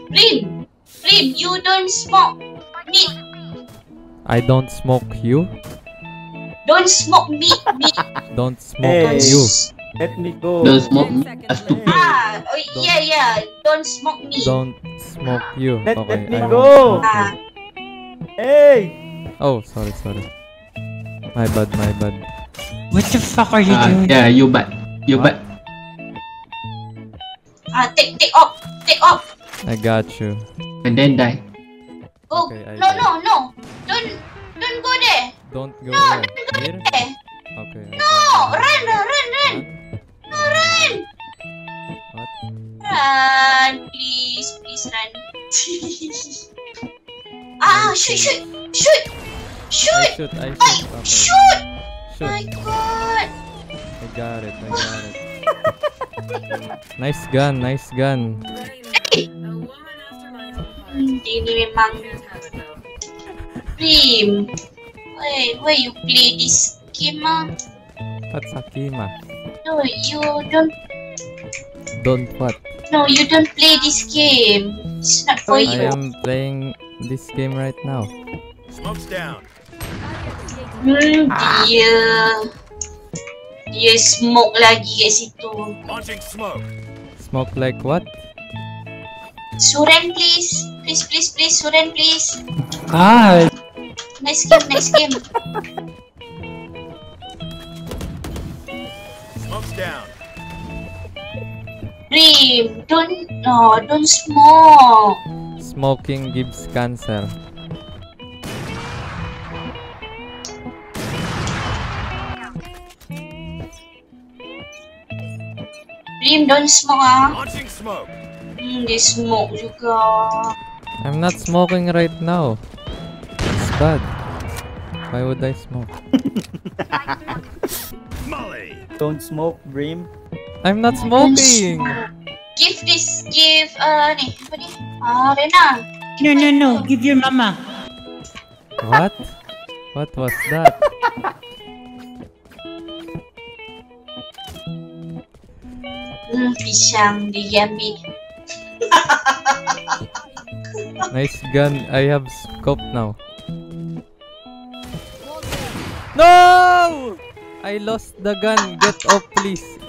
Blim! Blim, you don't smoke meat. I don't smoke you. Don't smoke meat. Don't smoke Hey. you. Let me go. Don't smoke me. Stupid. Yeah. Don't smoke me. Don't smoke you. Let Okay, me I go. won't smoke Ah. you. Hey. Oh, sorry. My bad. What the fuck are you doing? Yeah, you bad. You What? bad. Take off. Take off. I got you. And then die. Go. Okay, I No. got Don't go there. Don't go No, there. don't go Here? there. Okay. No, run. No, run. What? Run, please run. Shoot. I shoot. Ay, Okay. shoot. My Shoot. God. I got it. Nice gun. Hindi memang. Blim. Why you play this game? What's Akima? No, you don't. Don't what? No, you don't play this game. It's not for I you. am playing this game right now. Smoke's down. Dia smoke lagi kat situ. Launching smoke. Smoke like what? Suren please. Please. Suren please. God. Next game. Smoke's down. Blim, don't smoke. Smoking gives cancer. Blim, don't smoke Launching smoke. Dia smoke juga. I'm not smoking right now. It's bad. Why would I smoke? Molly. Don't smoke, Brim. I'm not smoking. Give ni, apa ni? Rena. No. Give your mama. What? What was that? Pisang dia ambil. Nice gun. I have scope now. No! I lost the gun. Get off, please.